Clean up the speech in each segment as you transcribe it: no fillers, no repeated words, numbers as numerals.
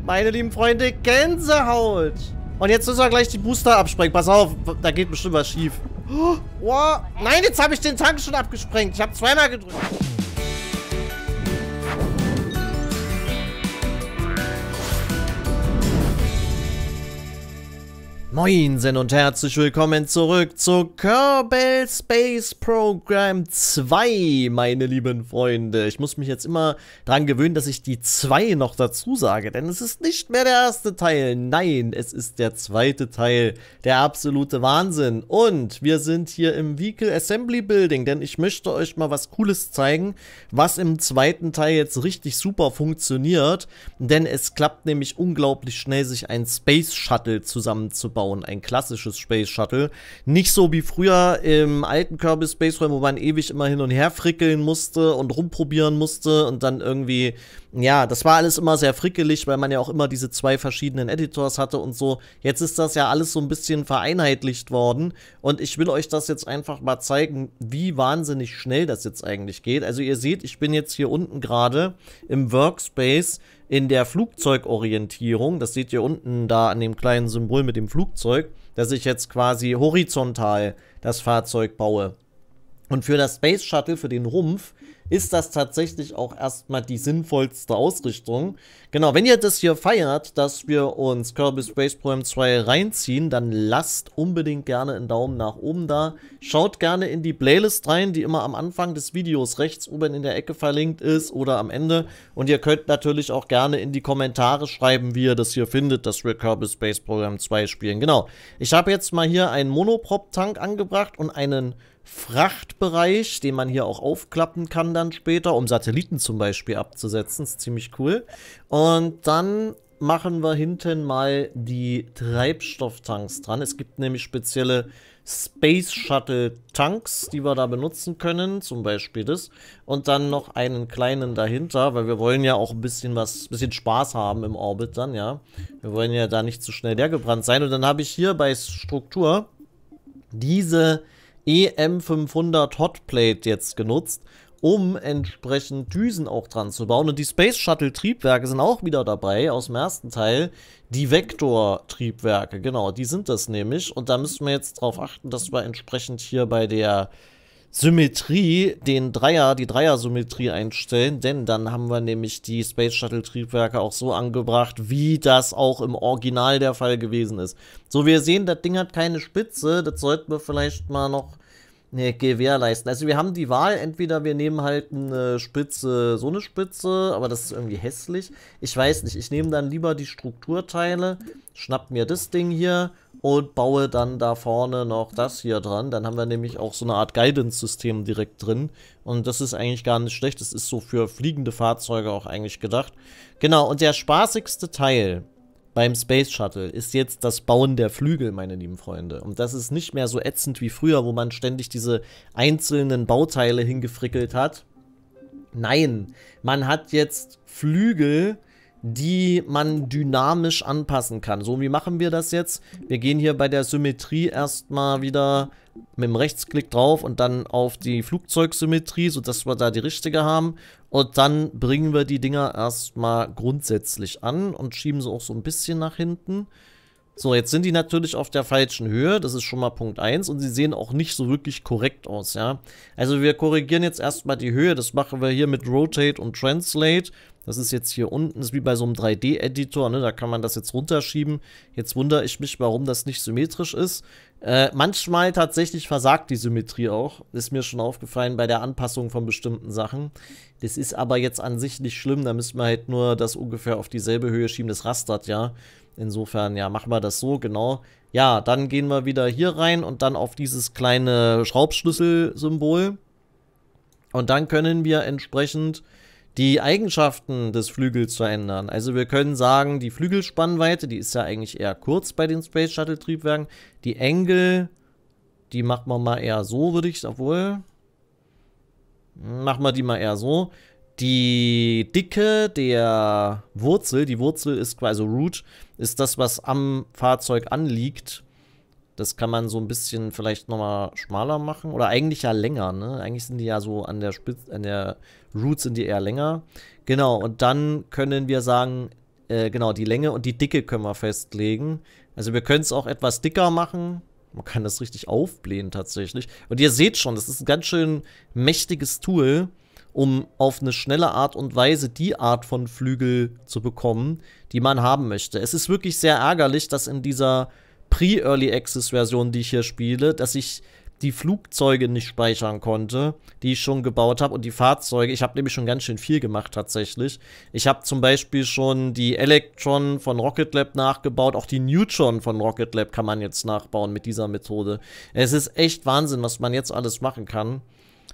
Meine lieben Freunde, Gänsehaut. Und jetzt müssen wir gleich die Booster absprengen. Pass auf, da geht bestimmt was schief. Oh, nein, jetzt habe ich den Tank schon abgesprengt. Ich habe zweimal gedrückt. Moinsen und herzlich willkommen zurück zu Kerbal Space Program 2, meine lieben Freunde. Ich muss mich jetzt immer dran gewöhnen, dass ich die 2 noch dazu sage, denn es ist nicht mehr der erste Teil. Nein, es ist der zweite Teil, der absolute Wahnsinn. Und wir sind hier im Vehicle Assembly Building, denn ich möchte euch mal was Cooles zeigen, was im zweiten Teil jetzt richtig super funktioniert. Denn es klappt nämlich unglaublich schnell, sich ein Space Shuttle zusammenzubauen. Ein klassisches Space Shuttle. Nicht so wie früher im alten Kerbal Space Program, wo man ewig immer hin und her frickeln musste und rumprobieren musste und dann irgendwie, ja, das war alles immer sehr frickelig, weil man ja auch immer diese 2 verschiedenen Editors hatte und so. Jetzt ist das ja alles so ein bisschen vereinheitlicht worden und ich will euch das jetzt einfach mal zeigen, wie wahnsinnig schnell das jetzt eigentlich geht. Also ihr seht, ich bin jetzt hier unten gerade im Workspace in der Flugzeugorientierung. Das seht ihr unten da an dem kleinen Symbol mit dem Flugzeug, dass ich jetzt quasi horizontal das Fahrzeug baue. Und für das Space Shuttle, für den Rumpf, ist das tatsächlich auch erstmal die sinnvollste Ausrichtung. Genau, wenn ihr das hier feiert, dass wir uns Kerbal Space Program 2 reinziehen, dann lasst unbedingt gerne einen Daumen nach oben da. Schaut gerne in die Playlist rein, die immer am Anfang des Videos rechts oben in der Ecke verlinkt ist oder am Ende. Und ihr könnt natürlich auch gerne in die Kommentare schreiben, wie ihr das hier findet, dass wir Kerbal Space Program 2 spielen. Genau, ich habe jetzt mal hier einen Monoprop-Tank angebracht und einen Frachtbereich, den man hier auch aufklappen kann dann später, um Satelliten zum Beispiel abzusetzen. Das ist ziemlich cool. Und dann machen wir hinten mal die Treibstofftanks dran. Es gibt nämlich spezielle Space Shuttle Tanks, die wir da benutzen können, zum Beispiel das. Und dann noch einen kleinen dahinter, weil wir wollen ja auch ein bisschen Spaß haben im Orbit dann, ja. Wir wollen ja da nicht zu schnell leergebrannt sein. Und dann habe ich hier bei Struktur diese EM500 Hotplate jetzt genutzt, um entsprechend Düsen auch dran zu bauen. Und die Space Shuttle Triebwerke sind auch wieder dabei aus dem ersten Teil. Die Vektor Triebwerke, genau, die sind das nämlich. Und da müssen wir jetzt darauf achten, dass wir entsprechend hier bei der Symmetrie die Dreier-Symmetrie einstellen, denn dann haben wir nämlich die Space Shuttle Triebwerke auch so angebracht, wie das auch im Original der Fall gewesen ist. So, wir sehen, das Ding hat keine Spitze, das sollten wir vielleicht mal noch gewährleisten. Also wir haben die Wahl, entweder wir nehmen halt eine Spitze, so eine Spitze, aber das ist irgendwie hässlich. Ich weiß nicht, ich nehme dann lieber die Strukturteile, schnapp mir das Ding hier und baue dann da vorne noch das hier dran. Dann haben wir nämlich auch so eine Art Guidance-System direkt drin. Und das ist eigentlich gar nicht schlecht. Das ist so für fliegende Fahrzeuge auch eigentlich gedacht. Genau, und der spaßigste Teil beim Space Shuttle ist jetzt das Bauen der Flügel, meine lieben Freunde. Und das ist nicht mehr so ätzend wie früher, wo man ständig diese einzelnen Bauteile hingefrickelt hat. Nein, man hat jetzt Flügel, die man dynamisch anpassen kann. So, wie machen wir das jetzt? Wir gehen hier bei der Symmetrie erstmal wieder mit dem Rechtsklick drauf und dann auf die Flugzeugsymmetrie, sodass wir da die richtige haben. Und dann bringen wir die Dinger erstmal grundsätzlich an und schieben sie auch so ein bisschen nach hinten. So, jetzt sind die natürlich auf der falschen Höhe, das ist schon mal Punkt 1 und sie sehen auch nicht so wirklich korrekt aus, ja. Also wir korrigieren jetzt erstmal die Höhe, das machen wir hier mit Rotate und Translate. Das ist jetzt hier unten, das ist wie bei so einem 3D-Editor, ne, da kann man das jetzt runterschieben. Jetzt wundere ich mich, warum das nicht symmetrisch ist. Manchmal tatsächlich versagt die Symmetrie auch, ist mir schon aufgefallen bei der Anpassung von bestimmten Sachen. Das ist aber jetzt an sich nicht schlimm, da müssen wir halt nur das ungefähr auf dieselbe Höhe schieben, das rastert ja. Insofern, ja, machen wir das so, genau. Ja, dann gehen wir wieder hier rein und dann auf dieses kleine Schraubschlüssel-Symbol. Und dann können wir entsprechend die Eigenschaften des Flügels verändern. Also wir können sagen, die Flügelspannweite, die ist ja eigentlich eher kurz bei den Space Shuttle Triebwerken. Die Engel, die machen wir mal eher so, würde ich, obwohl, machen wir die mal eher so. Die Dicke der Wurzel, die Wurzel ist quasi, also Root, ist das, was am Fahrzeug anliegt. Das kann man so ein bisschen vielleicht nochmal schmaler machen. Oder eigentlich ja länger, ne? Eigentlich sind die ja so an der Spitze, an der Root sind die eher länger. Genau, und dann können wir sagen, genau, die Länge und die Dicke können wir festlegen. Also wir können es auch etwas dicker machen. Man kann das richtig aufblähen tatsächlich. Und ihr seht schon, das ist ein ganz schön mächtiges Tool, um auf eine schnelle Art und Weise die Art von Flügel zu bekommen, die man haben möchte. Es ist wirklich sehr ärgerlich, dass in dieser Pre-Early Access-Version, die ich hier spiele, dass ich die Flugzeuge nicht speichern konnte, die ich schon gebaut habe und die Fahrzeuge. Ich habe nämlich schon ganz schön viel gemacht tatsächlich. Ich habe zum Beispiel schon die Electron von Rocket Lab nachgebaut. Auch die Neutron von Rocket Lab kann man jetzt nachbauen mit dieser Methode. Es ist echt Wahnsinn, was man jetzt alles machen kann.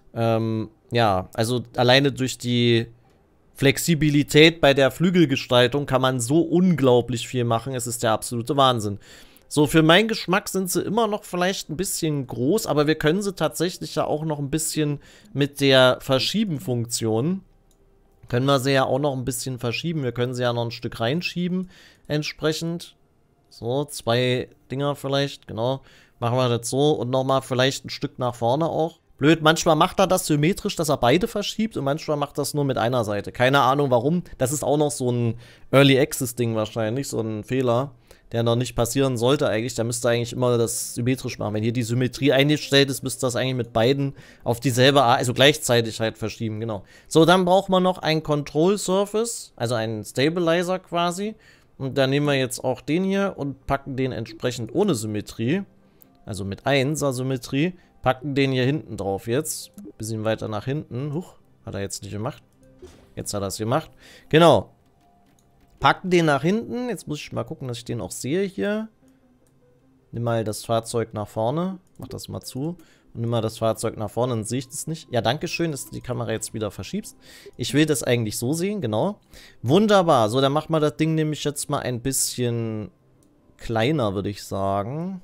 Ja, also alleine durch die Flexibilität bei der Flügelgestaltung kann man so unglaublich viel machen. Es ist der absolute Wahnsinn. So, für meinen Geschmack sind sie immer noch vielleicht ein bisschen groß, aber wir können sie tatsächlich ja auch noch ein bisschen mit der Verschieben-Funktion, können wir sie ja auch noch ein bisschen verschieben. Wir können sie ja noch ein Stück reinschieben, entsprechend. So, 2 Dinger vielleicht, genau. Machen wir das so und nochmal vielleicht ein Stück nach vorne auch. Blöd, manchmal macht er das symmetrisch, dass er beide verschiebt und manchmal macht das nur mit einer Seite. Keine Ahnung warum. Das ist auch noch so ein Early Access Ding wahrscheinlich, so ein Fehler, der noch nicht passieren sollte eigentlich. Da müsste eigentlich immer das symmetrisch machen. Wenn hier die Symmetrie eingestellt ist, müsste das eigentlich mit beiden auf dieselbe Art, also gleichzeitig halt verschieben, genau. So, dann braucht man noch ein Control Surface, also einen Stabilizer quasi. Und dann nehmen wir jetzt auch den hier und packen den entsprechend ohne Symmetrie, also mit 1er Symmetrie, packen den hier hinten drauf jetzt. Bisschen weiter nach hinten. Huch, hat er jetzt nicht gemacht. Jetzt hat er es gemacht. Genau. Packen den nach hinten. Jetzt muss ich mal gucken, dass ich den auch sehe hier. Nimm mal das Fahrzeug nach vorne. Mach das mal zu. Und nimm mal das Fahrzeug nach vorne, dann sehe ich das nicht. Ja, danke schön, dass du die Kamera jetzt wieder verschiebst. Ich will das eigentlich so sehen, genau. Wunderbar. So, dann machen wir das Ding nämlich jetzt mal ein bisschen kleiner, würde ich sagen.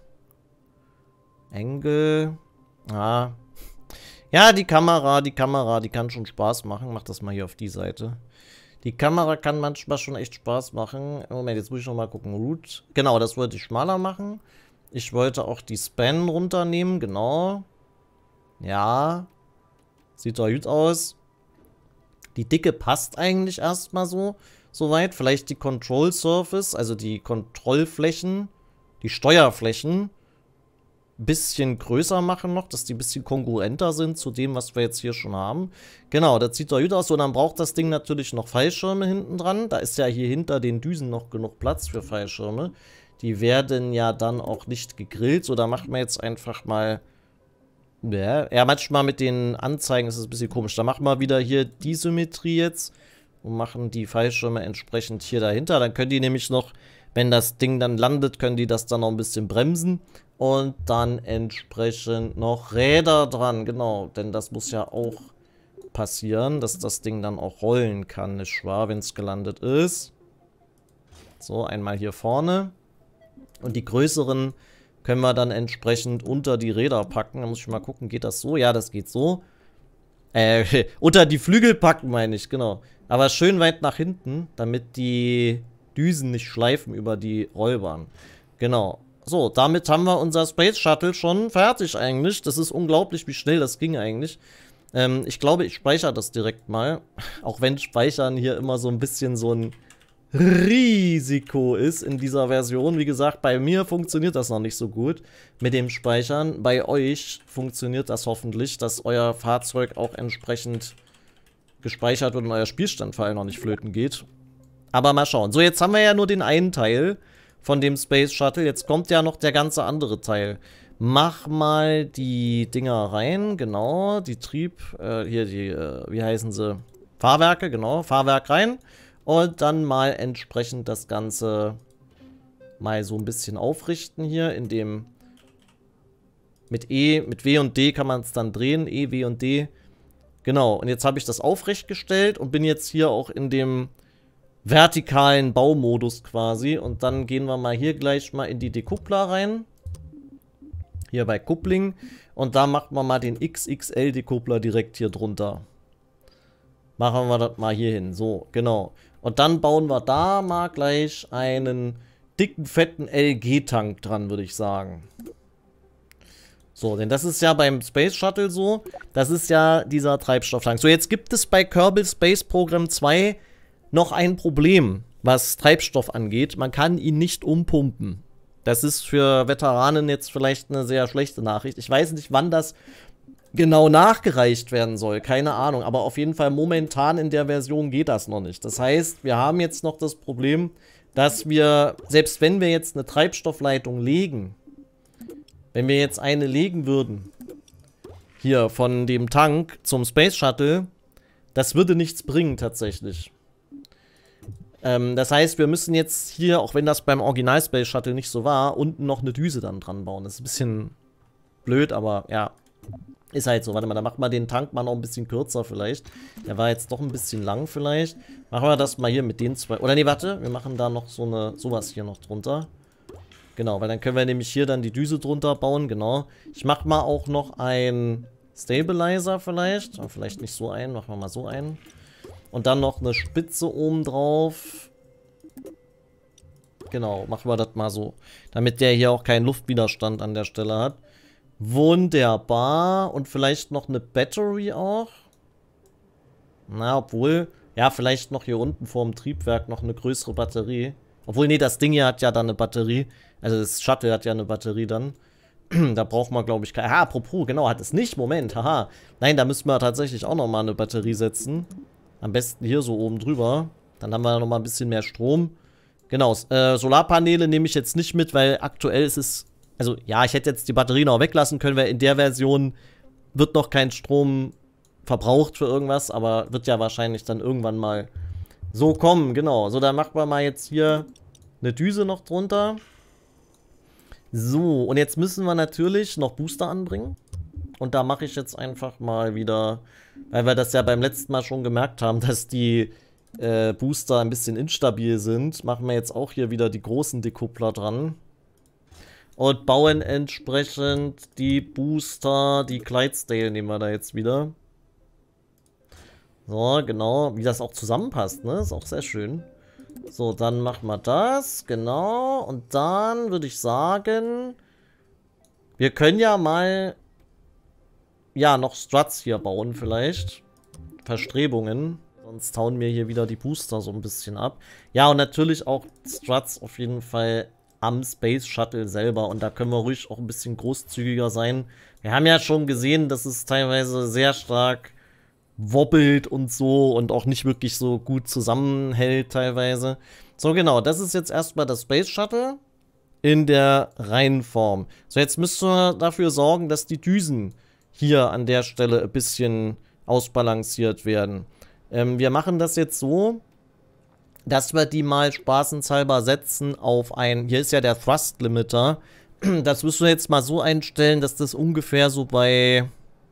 Angle. Ja, die Kamera, die kann schon Spaß machen. Mach das mal hier auf die Seite. Die Kamera kann manchmal schon echt Spaß machen. Moment, jetzt muss ich noch mal gucken. Root. Genau, das wollte ich schmaler machen. Ich wollte auch die Span runternehmen, genau. Ja. Sieht doch gut aus. Die Dicke passt eigentlich erstmal so. Soweit. Vielleicht die Control Surface, also die Kontrollflächen, die Steuerflächen, bisschen größer machen noch, dass die ein bisschen kongruenter sind zu dem, was wir jetzt hier schon haben. Genau, das sieht doch gut aus. Und dann braucht das Ding natürlich noch Fallschirme hinten dran. Da ist ja hier hinter den Düsen noch genug Platz für Fallschirme. Die werden ja dann auch nicht gegrillt. So, da macht man jetzt einfach mal... Ja, manchmal mit den Anzeigen ist es ein bisschen komisch. Da machen wir wieder hier die Symmetrie jetzt und machen die Fallschirme entsprechend hier dahinter. Dann können die nämlich noch, wenn das Ding dann landet, können die das dann noch ein bisschen bremsen. Und dann entsprechend noch Räder dran, genau. Denn das muss ja auch passieren, dass das Ding dann auch rollen kann, nicht wahr, wenn es gelandet ist. So, einmal hier vorne. Und die größeren können wir dann entsprechend unter die Räder packen. Da muss ich mal gucken, geht das so? Ja, das geht so. Unter die Flügel packen, meine ich, genau. Aber schön weit nach hinten, damit die Düsen nicht schleifen über die Rollbahn. Genau. So, damit haben wir unser Space Shuttle schon fertig eigentlich. Das ist unglaublich, wie schnell das ging eigentlich. Ich glaube, ich speichere das direkt mal. Auch wenn Speichern hier immer so ein bisschen so ein Risiko ist in dieser Version. Wie gesagt, bei mir funktioniert das noch nicht so gut mit dem Speichern. Bei euch funktioniert das hoffentlich, dass euer Fahrzeug auch entsprechend gespeichert wird und euer Spielstand vor allem noch nicht flöten geht. Aber mal schauen. So, jetzt haben wir ja nur den einen Teil von dem Space Shuttle. Jetzt kommt ja noch der ganze andere Teil. Mach mal die Dinger rein, genau, die hier die, wie heißen sie? Fahrwerke, genau, Fahrwerk rein. Und dann mal entsprechend das Ganze mal so ein bisschen aufrichten hier, in dem mit W und D kann man es dann drehen, E, W und D. Genau, und jetzt habe ich das aufrecht gestellt und bin jetzt hier auch in dem vertikalen Baumodus quasi. Und dann gehen wir mal hier gleich mal in die Decoupler rein. Hier bei Coupling. Und da machen wir mal den XXL Decoupler direkt hier drunter. Machen wir das mal hier hin. So, genau. Und dann bauen wir da mal gleich einen dicken, fetten LG-Tank dran, würde ich sagen. So, denn das ist ja beim Space Shuttle so. Das ist ja dieser Treibstofftank. So, jetzt gibt es bei Kerbal Space Program 2 noch ein Problem. was Treibstoff angeht. Man kann ihn nicht umpumpen. Das ist für Veteranen jetzt vielleicht eine sehr schlechte Nachricht. Ich weiß nicht, wann das genau nachgereicht werden soll. Keine Ahnung. Aber auf jeden Fall momentan in der Version geht das noch nicht. Das heißt, wir haben jetzt noch das Problem, dass wir, selbst wenn wir jetzt eine Treibstoffleitung legen, wenn wir jetzt eine legen würden, hier von dem Tank zum Space Shuttle, das würde nichts bringen tatsächlich. Das heißt, wir müssen jetzt hier, auch wenn das beim Original Space Shuttle nicht so war, unten noch eine Düse dann dran bauen. Das ist ein bisschen blöd, aber ja, ist halt so. Warte mal, da macht man den Tank mal noch ein bisschen kürzer vielleicht. Der war jetzt doch ein bisschen lang vielleicht. Machen wir das mal hier mit den zwei. Oder nee, warte, wir machen da noch sowas hier noch drunter. Genau, weil dann können wir nämlich hier dann die Düse drunter bauen, genau. Ich mach mal auch noch ein Stabilizer vielleicht. Aber vielleicht nicht so einen, machen wir mal so einen. Und dann noch eine Spitze oben drauf. Genau, machen wir das mal so. Damit der hier auch keinen Luftwiderstand an der Stelle hat. Wunderbar. Und vielleicht noch eine Battery auch. Na, obwohl... Ja, vielleicht noch hier unten vor dem Triebwerk noch eine größere Batterie. Obwohl, nee, das Ding hier hat ja dann eine Batterie. Also das Shuttle hat ja eine Batterie dann. Da braucht man, glaube ich, keine... Aha, apropos, genau, hat es nicht. Moment, haha. Nein, da müssen wir tatsächlich auch nochmal eine Batterie setzen. Am besten hier so oben drüber. Dann haben wir nochmal ein bisschen mehr Strom. Genau, Solarpaneele nehme ich jetzt nicht mit, weil aktuell ist es... Also, ja, ich hätte jetzt die Batterien auch weglassen können, weil in der Version wird noch kein Strom verbraucht für irgendwas, aber wird ja wahrscheinlich dann irgendwann mal so kommen, genau. So, dann machen wir mal jetzt hier eine Düse noch drunter. So, und jetzt müssen wir natürlich noch Booster anbringen. Und da mache ich jetzt einfach mal wieder, weil wir das ja beim letzten Mal schon gemerkt haben, dass die Booster ein bisschen instabil sind, machen wir jetzt auch hier wieder die großen Dekoupler dran. Und bauen entsprechend die Booster, die Clydesdale nehmen wir da jetzt wieder. So, genau, wie das auch zusammenpasst, ne? Ist auch sehr schön. So, dann machen wir das, genau. Und dann würde ich sagen, wir können ja mal, ja, noch Struts hier bauen vielleicht. Verstrebungen. Sonst hauen mir hier wieder die Booster so ein bisschen ab. Ja, und natürlich auch Struts auf jeden Fall am Space Shuttle selber. Und da können wir ruhig auch ein bisschen großzügiger sein. Wir haben ja schon gesehen, dass es teilweise sehr stark wobbelt und so und auch nicht wirklich so gut zusammenhält teilweise. So, genau, das ist jetzt erstmal das Space Shuttle in der Reihenform. So, jetzt müssen wir dafür sorgen, dass die Düsen hier an der Stelle ein bisschen ausbalanciert werden. Wir machen das jetzt so, dass wir die mal spaßenshalber setzen auf ein, hier ist ja der Thrust Limiter. Das müssen wir jetzt mal so einstellen, dass das ungefähr so bei,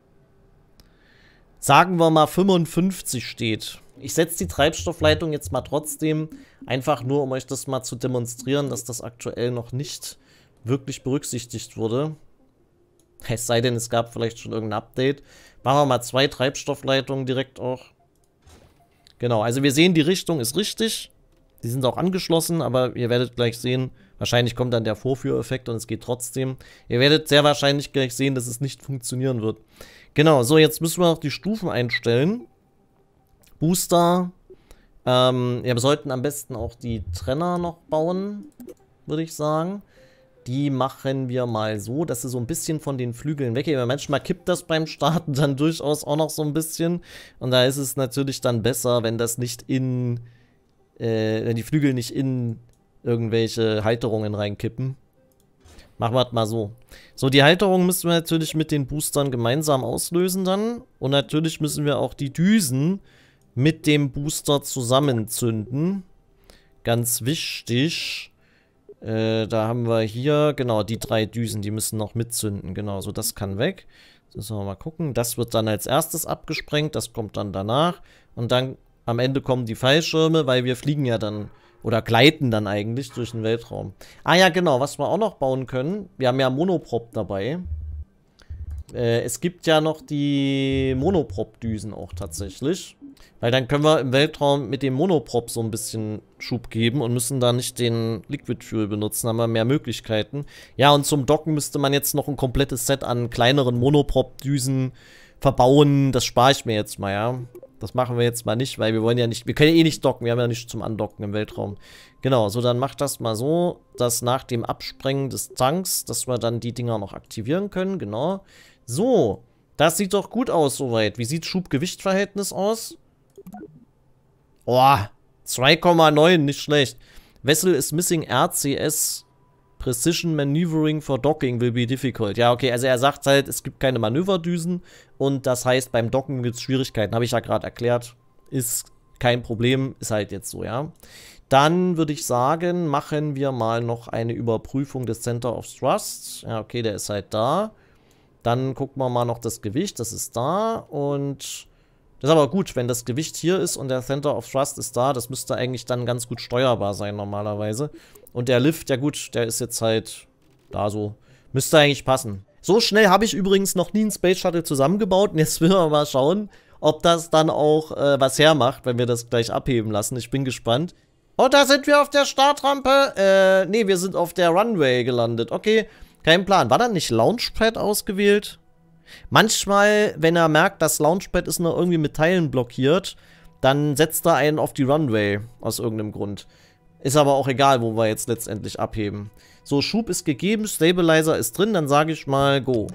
sagen wir mal, 55 steht. Ich setze die Treibstoffleitung jetzt mal trotzdem, einfach nur, um euch das mal zu demonstrieren, dass das aktuell noch nicht wirklich berücksichtigt wurde. Es sei denn, es gab vielleicht schon irgendein Update. Machen wir mal 2 Treibstoffleitungen direkt auch. Genau, also wir sehen, die Richtung ist richtig. Die sind auch angeschlossen, aber ihr werdet gleich sehen, wahrscheinlich kommt dann der Vorführeffekt und es geht trotzdem. Ihr werdet sehr wahrscheinlich gleich sehen, dass es nicht funktionieren wird. Genau, so, jetzt müssen wir noch die Stufen einstellen. Booster. Wir sollten am besten auch die Trenner noch bauen, würde ich sagen. Die machen wir mal so, dass sie so ein bisschen von den Flügeln weggehen. Weil manchmal kippt das beim Starten dann durchaus auch noch so ein bisschen. Und da ist es natürlich dann besser, wenn das nicht wenn die Flügel nicht in irgendwelche Halterungen reinkippen. Machen wir das mal so. So, die Halterung müssen wir natürlich mit den Boostern gemeinsam auslösen dann. Und natürlich müssen wir auch die Düsen mit dem Booster zusammenzünden. Ganz wichtig. Da haben wir hier, genau, die 3 Düsen, die müssen noch mitzünden. Genau, so das kann weg. Das müssen wir mal gucken. Das wird dann als erstes abgesprengt, das kommt dann danach. Und dann am Ende kommen die Fallschirme, weil wir fliegen ja dann, oder gleiten dann eigentlich durch den Weltraum. Ah ja, genau, was wir auch noch bauen können, wir haben ja Monoprop dabei. Es gibt ja noch die Monoprop-Düsen auch tatsächlich. Weil dann können wir im Weltraum mit dem Monoprop so ein bisschen Schub geben und müssen da nicht den Liquid Fuel benutzen, haben wir mehr Möglichkeiten. Ja, und zum Docken müsste man jetzt noch ein komplettes Set an kleineren Monoprop-Düsen verbauen. Das spare ich mir jetzt mal, ja. Das machen wir jetzt mal nicht, weil wir wollen ja nicht, wir können ja eh nicht docken, wir haben ja nichts zum Andocken im Weltraum. Genau, so dann macht das mal so, dass nach dem Absprengen des Tanks, dass wir dann die Dinger noch aktivieren können, genau. So, das sieht doch gut aus soweit. Wie sieht Schub-Gewicht-Verhältnis aus? Oh, 2,9, nicht schlecht. Vessel is missing RCS. Precision Maneuvering for Docking will be difficult. Ja, okay, also er sagt halt, es gibt keine Manöverdüsen und das heißt, beim Docken gibt es Schwierigkeiten. Habe ich ja gerade erklärt. Ist kein Problem, ist halt jetzt so, ja. Dann würde ich sagen, machen wir mal noch eine Überprüfung des Center of Thrust. Ja, okay, der ist halt da. Dann gucken wir mal noch das Gewicht, das ist da und das ist aber gut, wenn das Gewicht hier ist und der Center of Thrust ist da, das müsste eigentlich dann ganz gut steuerbar sein normalerweise. Und der Lift, ja gut, der ist jetzt halt da so. Müsste eigentlich passen. So schnell habe ich übrigens noch nie einen Space Shuttle zusammengebaut. Und jetzt will wir mal schauen, ob das dann auch was hermacht, wenn wir das gleich abheben lassen. Ich bin gespannt. Und da sind wir auf der Startrampe. Nee, wir sind auf der Runway gelandet. Okay, kein Plan. War da nicht Launchpad ausgewählt? Manchmal, wenn er merkt, das Launchpad ist noch irgendwie mit Teilen blockiert, dann setzt er einen auf die Runway. Aus irgendeinem Grund. Ist aber auch egal, wo wir jetzt letztendlich abheben. So, Schub ist gegeben, Stabilizer ist drin, dann sage ich mal Go.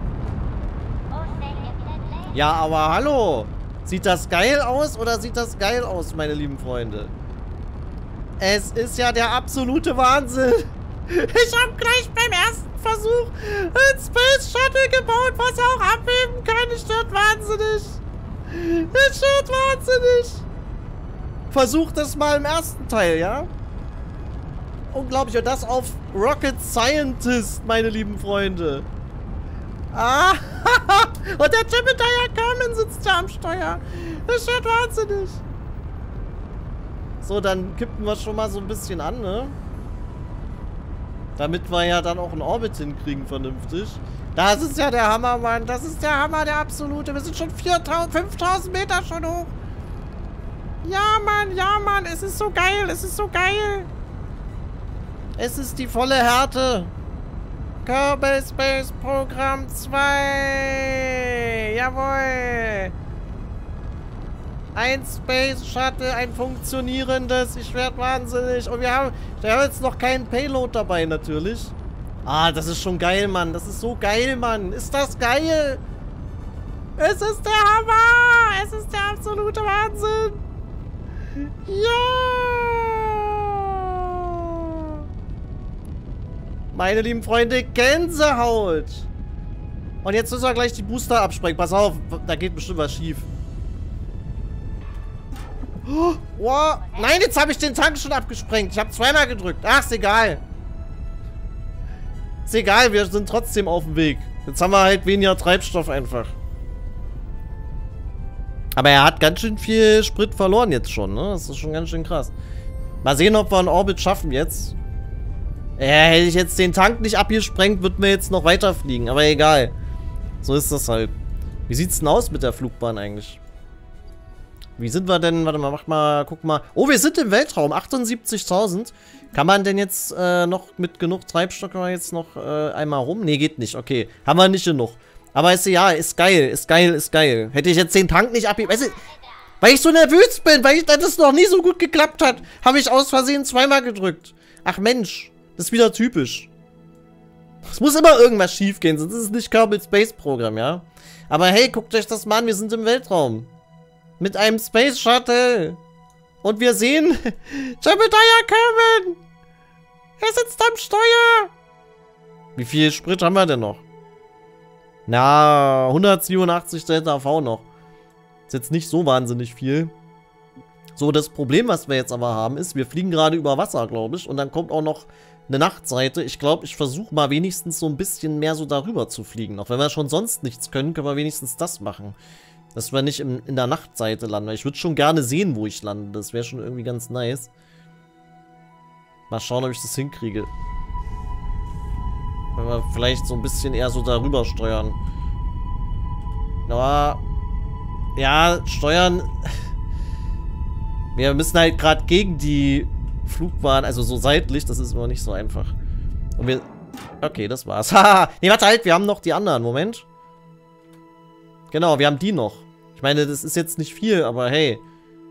Ja, aber hallo! Sieht das geil aus oder sieht das geil aus, meine lieben Freunde? Es ist ja der absolute Wahnsinn! Ich habe gleich beim ersten Versuch ein Space Shuttle gebaut, was auch abheben kann. Ich werde wahnsinnig! Ich werde wahnsinnig! Versucht das mal im ersten Teil, ja? Unglaublich. Und das auf Rocket Scientist, meine lieben Freunde. Ah, und der Jebediah Kerman sitzt ja am Steuer. Das wird wahnsinnig. So, dann kippen wir schon mal so ein bisschen an, ne? Damit wir ja dann auch einen Orbit hinkriegen, vernünftig. Das ist ja der Hammer, Mann. Das ist der Hammer, der absolute. Wir sind schon 4.000, 5.000 Meter schon hoch. Ja, Mann, es ist so geil, es ist so geil. Es ist die volle Härte. Kerbal Space Program 2. Jawohl. Ein Space Shuttle, ein funktionierendes. Ich werde wahnsinnig. Und wir haben jetzt noch keinen Payload dabei, natürlich. Ah, das ist schon geil, Mann. Das ist so geil, Mann. Ist das geil? Es ist der Hammer. Es ist der absolute Wahnsinn. Ja! Meine lieben Freunde, Gänsehaut! Und jetzt müssen wir gleich die Booster absprengen. Pass auf, da geht bestimmt was schief. Oh, nein, jetzt habe ich den Tank schon abgesprengt. Ich habe zweimal gedrückt. Ach, ist egal. Ist egal, wir sind trotzdem auf dem Weg. Jetzt haben wir halt weniger Treibstoff einfach. Aber er hat ganz schön viel Sprit verloren jetzt schon, ne? Das ist schon ganz schön krass. Mal sehen, ob wir einen Orbit schaffen jetzt. Hätte ich jetzt den Tank nicht abgesprengt, würden wir jetzt noch weiterfliegen. Aber egal. So ist das halt. Wie sieht's denn aus mit der Flugbahn eigentlich? Wie sind wir denn? Warte mal, mach mal, guck mal. Oh, wir sind im Weltraum. 78.000. Kann man denn jetzt noch mit genug Treibstoff jetzt noch einmal rum? Nee, geht nicht. Okay. Haben wir nicht genug. Aber ist ja, ist geil. Ist geil, ist geil. Hätte ich jetzt den Tank nicht weißt du, weil ich so nervös bin, weil das noch nie so gut geklappt hat, habe ich aus Versehen zweimal gedrückt. Ach Mensch. Das ist wieder typisch. Es muss immer irgendwas schief gehen, sonst ist es nicht Kerbal Space Program, ja? Aber hey, guckt euch das mal an, wir sind im Weltraum. Mit einem Space Shuttle. Und wir sehen Jebediah Kerman. Er sitzt am Steuer. Wie viel Sprit haben wir denn noch? Na, 187 ZAV noch. Ist jetzt nicht so wahnsinnig viel. So, das Problem, was wir jetzt aber haben, ist, wir fliegen gerade über Wasser, glaube ich. Und dann kommt auch noch eine Nachtseite. Ich glaube, ich versuche mal wenigstens so ein bisschen mehr so darüber zu fliegen. Auch wenn wir schon sonst nichts können, können wir wenigstens das machen. Dass wir nicht in der Nachtseite landen. Ich würde schon gerne sehen, wo ich lande. Das wäre schon irgendwie ganz nice. Mal schauen, ob ich das hinkriege. Wenn wir vielleicht so ein bisschen eher so darüber steuern. Aber ja, steuern. Wir müssen halt gerade gegen die Flugbahn, also so seitlich, das ist immer nicht so einfach. Und wir. Okay, das war's. Haha. Nee, warte halt, wir haben noch die anderen. Moment. Genau, wir haben die noch. Ich meine, das ist jetzt nicht viel, aber hey.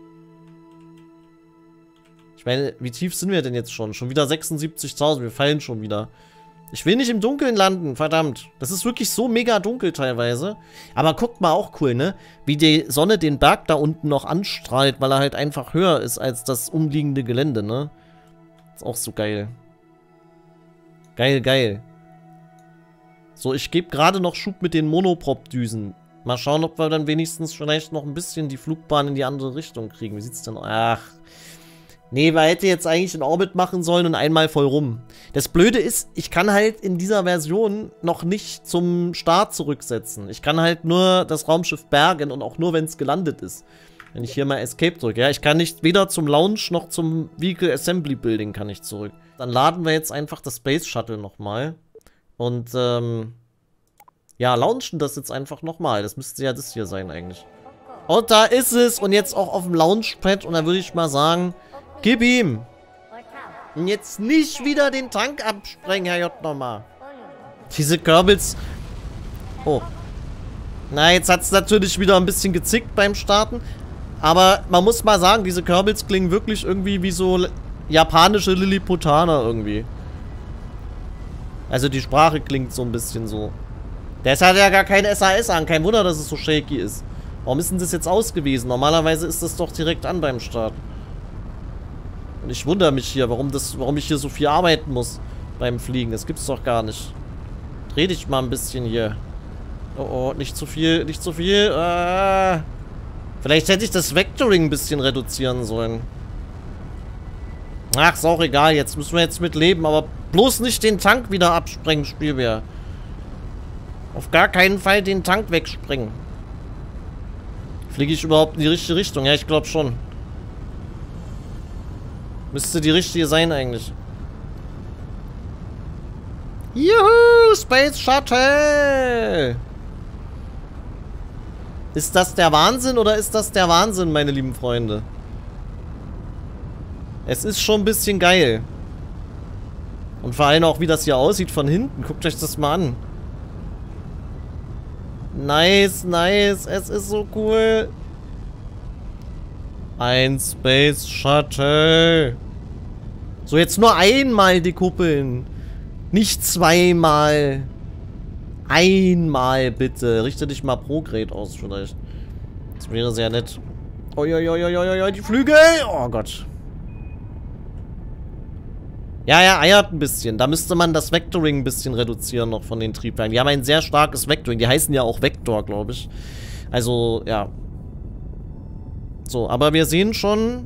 Ich meine, wie tief sind wir denn jetzt schon? Schon wieder 76.000, wir fallen schon wieder. Ich will nicht im Dunkeln landen, verdammt. Das ist wirklich so mega dunkel teilweise. Aber guckt mal, auch cool, ne? Wie die Sonne den Berg da unten noch anstrahlt, weil er halt einfach höher ist als das umliegende Gelände, ne? Ist auch so geil. Geil, geil. So, ich gebe gerade noch Schub mit den Monoprop-Düsen. Mal schauen, ob wir dann wenigstens vielleicht noch ein bisschen die Flugbahn in die andere Richtung kriegen. Wie sieht's denn aus? Ach. Nee, man hätte jetzt eigentlich in Orbit machen sollen und einmal voll rum. Das Blöde ist, ich kann halt in dieser Version noch nicht zum Start zurücksetzen. Ich kann halt nur das Raumschiff bergen und auch nur, wenn es gelandet ist. Wenn ich hier mal Escape drücke. Ja, ich kann nicht weder zum Launch noch zum Vehicle Assembly Building kann ich zurück. Dann laden wir jetzt einfach das Space Shuttle nochmal. Und, ja, launchen das jetzt einfach nochmal. Das müsste ja das hier sein eigentlich. Und da ist es. Und jetzt auch auf dem Launchpad. Und da würde ich mal sagen, gib ihm. Und jetzt nicht wieder den Tank absprengen, Herr J. nochmal. Diese Kerbals. Oh. Na, jetzt hat es natürlich wieder ein bisschen gezickt beim Starten. Aber man muss mal sagen, diese Kerbals klingen wirklich irgendwie wie so japanische Lilliputaner irgendwie. Also die Sprache klingt so ein bisschen so. Deshalb hat ja gar kein SAS an. Kein Wunder, dass es so shaky ist. Warum ist denn das jetzt ausgewiesen? Normalerweise ist das doch direkt an beim Start. Und ich wundere mich hier, warum ich hier so viel arbeiten muss beim Fliegen. Das gibt's doch gar nicht. Dreh dich mal ein bisschen hier. Oh, oh, nicht zu viel, nicht zu viel. Vielleicht hätte ich das Vectoring ein bisschen reduzieren sollen. Ach, ist auch egal. Jetzt müssen wir jetzt mit leben. Aber bloß nicht den Tank wieder absprengen, Spielbär. Auf gar keinen Fall den Tank wegsprengen. Fliege ich überhaupt in die richtige Richtung? Ja, ich glaube schon. Müsste die richtige sein eigentlich. Juhu, Space Shuttle! Ist das der Wahnsinn oder ist das der Wahnsinn, meine lieben Freunde? Es ist schon ein bisschen geil. Und vor allem auch, wie das hier aussieht von hinten. Guckt euch das mal an. Nice, nice. Es ist so cool. Ein Space Shuttle. So, jetzt nur einmal die Kuppeln. Nicht zweimal. Einmal bitte. Richte dich mal Prograde aus vielleicht. Das wäre sehr nett. Oi, die Flügel. Oh Gott. Ja, er eiert ein bisschen. Da müsste man das Vectoring ein bisschen reduzieren noch von den Triebwerken. Die haben ein sehr starkes Vectoring. Die heißen ja auch Vector, glaube ich. Also, ja. So, aber wir sehen schon...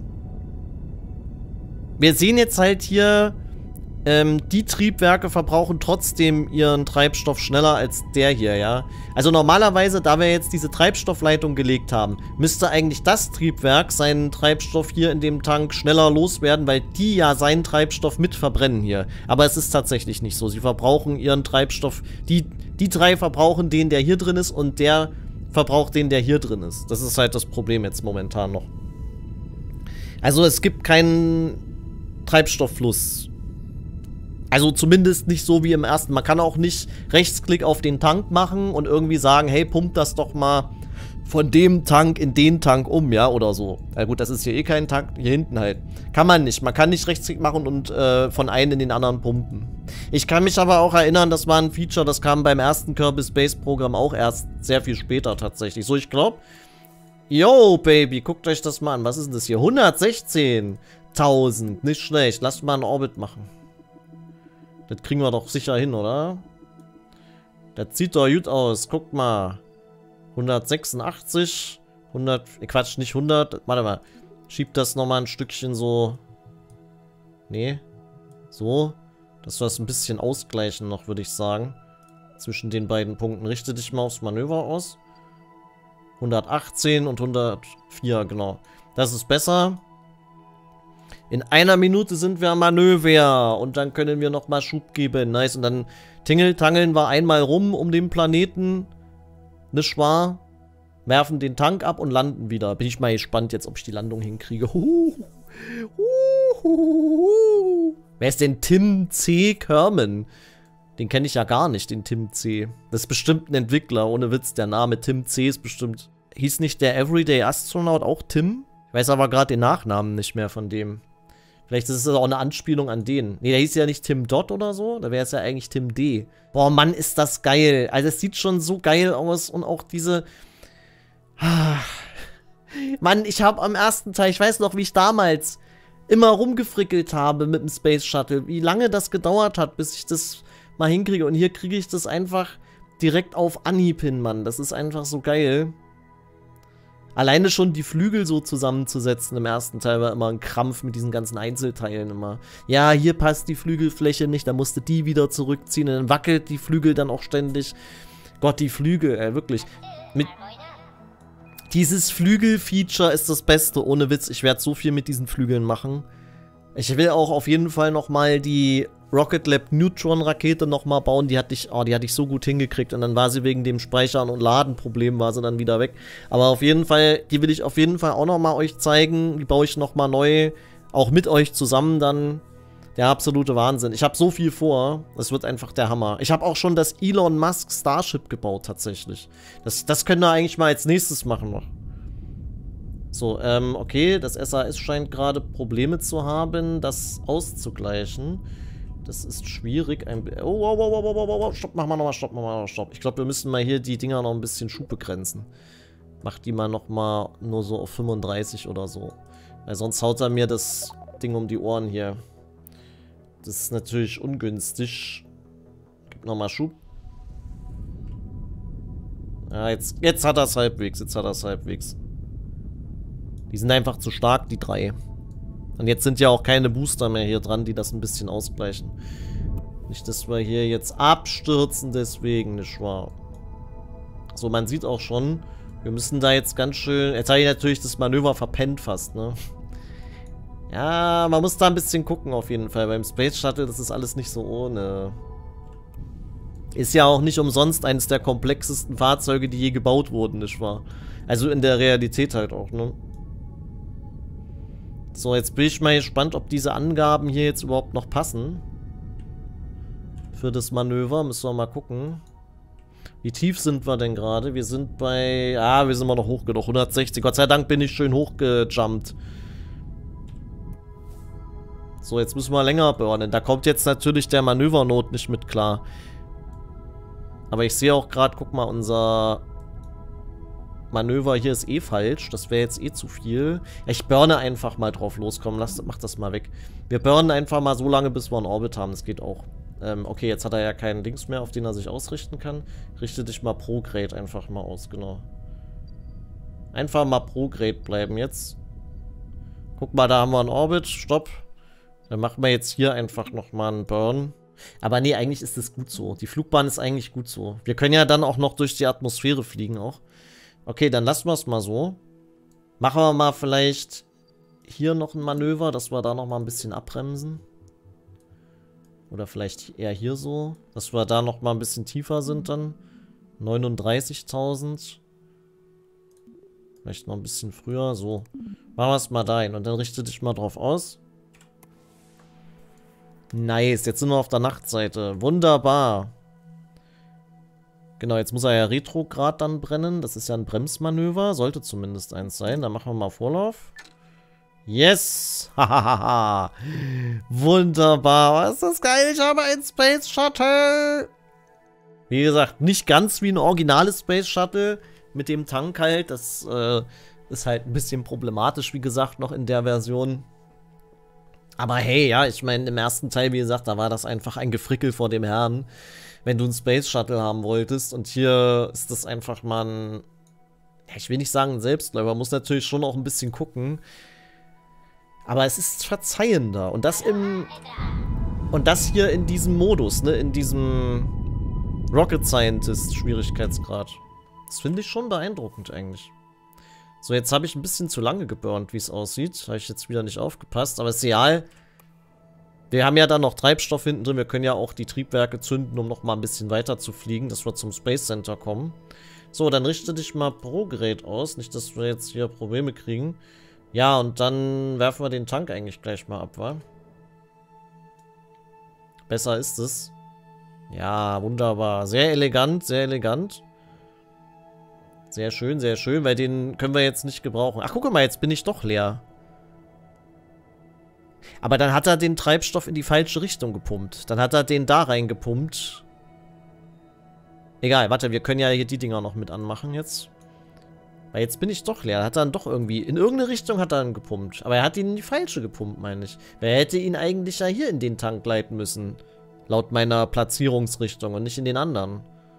Wir sehen jetzt halt hier... die Triebwerke verbrauchen trotzdem ihren Treibstoff schneller als der hier, ja. Also normalerweise, da wir jetzt diese Treibstoffleitung gelegt haben, müsste eigentlich das Triebwerk seinen Treibstoff hier in dem Tank schneller loswerden, weil die ja seinen Treibstoff mit verbrennen hier. Aber es ist tatsächlich nicht so. Sie verbrauchen ihren Treibstoff, die drei verbrauchen den, der hier drin ist, und der verbraucht den, der hier drin ist. Das ist halt das Problem jetzt momentan noch. Also es gibt keinen Treibstofffluss. Also zumindest nicht so wie im ersten. Man kann auch nicht Rechtsklick auf den Tank machen und irgendwie sagen, hey, pumpt das doch mal von dem Tank in den Tank um, ja, oder so. Ja gut, das ist hier eh kein Tank, hier hinten halt. Kann man nicht. Man kann nicht Rechtsklick machen und von einem in den anderen pumpen. Ich kann mich aber auch erinnern, das war ein Feature, das kam beim ersten Kerbal Space Program auch erst sehr viel später tatsächlich. So, ich glaube, yo, Baby, guckt euch das mal an. Was ist denn das hier? 116.000, nicht schlecht. Lasst mal einen Orbit machen. Das kriegen wir doch sicher hin, oder? Das sieht doch gut aus. Guckt mal. 186. 100. Quatsch, nicht 100. Warte mal. Schiebt das nochmal ein Stückchen so. Nee. So. Dass wir das ein bisschen ausgleichen noch, würde ich sagen. Zwischen den beiden Punkten. Richte dich mal aufs Manöver aus. 118 und 104, genau. Das ist besser. In einer Minute sind wir am Manöver und dann können wir nochmal Schub geben. Nice. Und dann tangeln wir einmal rum um den Planeten. Nicht wahr? Werfen den Tank ab und landen wieder. Bin ich mal gespannt jetzt, ob ich die Landung hinkriege. Wer ist denn Tim C. Kerman? Den kenne ich ja gar nicht, den Tim C. Das ist bestimmt ein Entwickler. Ohne Witz, der Name Tim C. ist bestimmt hieß nicht der Everyday Astronaut auch Tim? Ich weiß aber gerade den Nachnamen nicht mehr von dem. Vielleicht ist es auch eine Anspielung an den. Nee, der hieß ja nicht Tim Dot oder so. Da wäre es ja eigentlich Tim D. Boah, Mann, ist das geil. Also es sieht schon so geil aus. Und auch diese... Mann, ich habe am ersten Teil, ich weiß noch, wie ich damals immer rumgefrickelt habe mit dem Space Shuttle. Wie lange das gedauert hat, bis ich das mal hinkriege. Und hier kriege ich das einfach direkt auf Anhieb hin, Mann. Das ist einfach so geil. Alleine schon die Flügel so zusammenzusetzen im ersten Teil war immer ein Krampf mit diesen ganzen Einzelteilen immer. Ja, hier passt die Flügelfläche nicht, da musste die wieder zurückziehen und dann wackelt die Flügel dann auch ständig. Gott, die Flügel, wirklich. Dieses Flügel-Feature ist das Beste, ohne Witz. Ich werde so viel mit diesen Flügeln machen. Ich will auch auf jeden Fall nochmal die Rocket Lab Neutron-Rakete nochmal bauen. Die hatte ich so gut hingekriegt. Und dann war sie wegen dem Speichern und Ladenproblem, war sie dann wieder weg. Aber auf jeden Fall, die will ich auf jeden Fall auch nochmal euch zeigen. Die baue ich nochmal neu. Auch mit euch zusammen dann. Der absolute Wahnsinn. Ich habe so viel vor. Das wird einfach der Hammer. Ich habe auch schon das Elon Musk Starship gebaut, tatsächlich. Das können wir eigentlich mal als nächstes machen noch. So, okay, das SAS scheint gerade Probleme zu haben, das auszugleichen. Das ist schwierig. Stopp, machen wir nochmal, stopp. Ich glaube, wir müssen mal hier die Dinger noch ein bisschen Schub begrenzen. Mach die mal nochmal nur so auf 35 oder so. Weil sonst haut er mir das Ding um die Ohren hier. Das ist natürlich ungünstig. Gib nochmal Schub. Ja, jetzt hat er es halbwegs. Die sind einfach zu stark, die 3. Und jetzt sind ja auch keine Booster mehr hier dran, die das ein bisschen ausgleichen. Nicht, dass wir hier jetzt abstürzen, deswegen, nicht wahr? So, man sieht auch schon, wir müssen da jetzt ganz schön... Jetzt habe ich natürlich das Manöver verpennt fast, ne? Ja, man muss da ein bisschen gucken auf jeden Fall. Beim Space Shuttle, das ist alles nicht so ohne. Ist ja auch nicht umsonst eines der komplexesten Fahrzeuge, die je gebaut wurden, nicht wahr? Also in der Realität halt auch, ne? So, jetzt bin ich mal gespannt, ob diese Angaben hier jetzt überhaupt noch passen. Für das Manöver. Müssen wir mal gucken. Wie tief sind wir denn gerade? Wir sind bei... Ah, wir sind mal noch hoch genug. 160. Gott sei Dank bin ich schön hochgejumpt. So, jetzt müssen wir länger burnen. Da kommt jetzt natürlich der Manövernot nicht mit klar. Aber ich sehe auch gerade, guck mal, unser... Manöver hier ist eh falsch. Das wäre jetzt eh zu viel. Ich burne einfach mal drauf los. Komm, mach das mal weg. Wir burnen einfach mal so lange, bis wir einen Orbit haben. Das geht auch. Okay, jetzt hat er ja keinen Dings mehr, auf den er sich ausrichten kann. Richte dich mal Prograde einfach mal aus, genau. Einfach mal Prograde bleiben jetzt. Guck mal, da haben wir einen Orbit. Stopp. Dann machen wir jetzt hier einfach nochmal einen Burn. Aber nee, eigentlich ist das gut so. Die Flugbahn ist eigentlich gut so. Wir können ja dann auch noch durch die Atmosphäre fliegen auch. Okay, dann lassen wir es mal so. Machen wir mal vielleicht hier noch ein Manöver, dass wir da noch mal ein bisschen abbremsen. Oder vielleicht eher hier so, dass wir da noch mal ein bisschen tiefer sind dann. 39.000. Vielleicht noch ein bisschen früher, so. Machen wir es mal dahin und dann richte dich mal drauf aus. Nice, jetzt sind wir auf der Nachtseite. Wunderbar. Genau, jetzt muss er ja retrograd dann brennen. Das ist ja ein Bremsmanöver. Sollte zumindest eins sein. Dann machen wir mal Vorlauf. Yes! Hahaha! Wunderbar! Was ist das geil? Ich habe ein Space Shuttle! Wie gesagt, nicht ganz wie ein originales Space Shuttle. Mit dem Tank halt. Das ist halt ein bisschen problematisch, wie gesagt, noch in der Version. Aber hey, ja, ich meine, im ersten Teil, wie gesagt, da war das einfach ein Gefrickel vor dem Herrn. Wenn du einen Space Shuttle haben wolltest. Und hier ist das einfach mal ein... Ja, ich will nicht sagen ein Selbstläufer. Man muss natürlich schon auch ein bisschen gucken. Aber es ist verzeihender. Und das hier in diesem Modus, ne? In diesem Rocket Scientist Schwierigkeitsgrad. Das finde ich schon beeindruckend eigentlich. So, jetzt habe ich ein bisschen zu lange geburnt, wie es aussieht. Habe ich jetzt wieder nicht aufgepasst. Aber ist egal. Wir haben ja dann noch Treibstoff hinten drin. Wir können ja auch die Triebwerke zünden, um noch mal ein bisschen weiter zu fliegen, dass wir zum Space Center kommen. So, dann richte dich mal Prograde aus. Nicht, dass wir jetzt hier Probleme kriegen. Ja, und dann werfen wir den Tank eigentlich gleich mal ab, wa? Besser ist es. Ja, wunderbar. Sehr elegant, sehr elegant. sehr schön, weil den können wir jetzt nicht gebrauchen. Ach, guck mal, jetzt bin ich doch leer. Aber dann hat er den Treibstoff in die falsche Richtung gepumpt. Dann hat er den da reingepumpt. Egal, warte, wir können ja hier die Dinger noch mit anmachen jetzt. Weil jetzt bin ich doch leer. Hat er dann doch irgendwie... In irgendeine Richtung hat er dann gepumpt. Aber er hat ihn in die falsche gepumpt, meine ich. Weil er hätte ihn eigentlich ja hier in den Tank leiten müssen. Laut meiner Platzierungsrichtung und nicht in den anderen.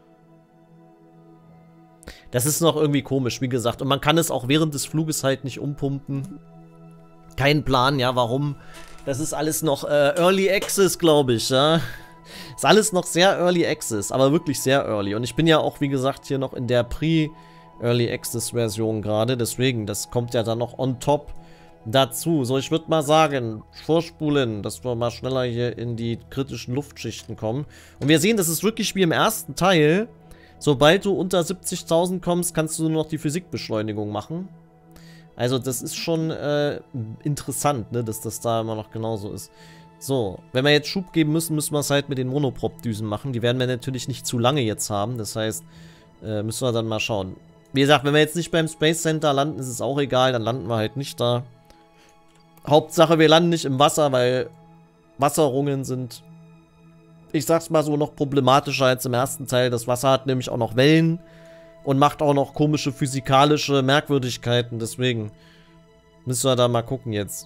Das ist noch irgendwie komisch, wie gesagt. Und man kann es auch während des Fluges halt nicht umpumpen. Kein Plan, ja, warum. Das ist alles noch Early Access, glaube ich, ja. Ist alles noch sehr Early Access, aber wirklich sehr Early. Und ich bin ja auch, wie gesagt, hier noch in der Pre-Early Access Version gerade. Deswegen, das kommt ja dann noch on top dazu. So, ich würde mal sagen, vorspulen, dass wir mal schneller hier in die kritischen Luftschichten kommen. Und wir sehen, das ist wirklich wie im ersten Teil. Sobald du unter 70.000 kommst, kannst du nur noch die Physikbeschleunigung machen. Also das ist schon interessant, ne, dass das da immer noch genauso ist. So, wenn wir jetzt Schub geben müssen, müssen wir es halt mit den Monoprop-Düsen machen. Die werden wir natürlich nicht zu lange jetzt haben. Das heißt, müssen wir dann mal schauen. Wie gesagt, wenn wir jetzt nicht beim Space Center landen, ist es auch egal. Dann landen wir halt nicht da. Hauptsache, wir landen nicht im Wasser, weil Wasserungen sind, ich sag's mal so, noch problematischer als im ersten Teil. Das Wasser hat nämlich auch noch Wellen und macht auch noch komische physikalische Merkwürdigkeiten. Deswegen müssen wir da mal gucken jetzt.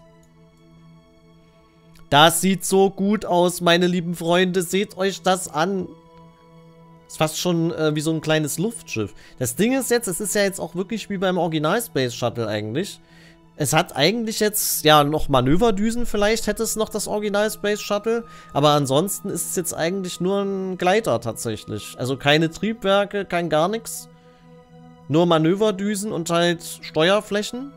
Das sieht so gut aus, meine lieben Freunde. Seht euch das an. Ist fast schon wie so ein kleines Luftschiff. Das Ding ist jetzt, es ist ja jetzt auch wirklich wie beim Original Space Shuttle eigentlich. Es hat eigentlich jetzt, ja, noch Manöverdüsen vielleicht, hätte es noch das Original Space Shuttle. Aber ansonsten ist es jetzt eigentlich nur ein Gleiter tatsächlich. Also keine Triebwerke, kein gar nichts. Nur Manöverdüsen und halt Steuerflächen.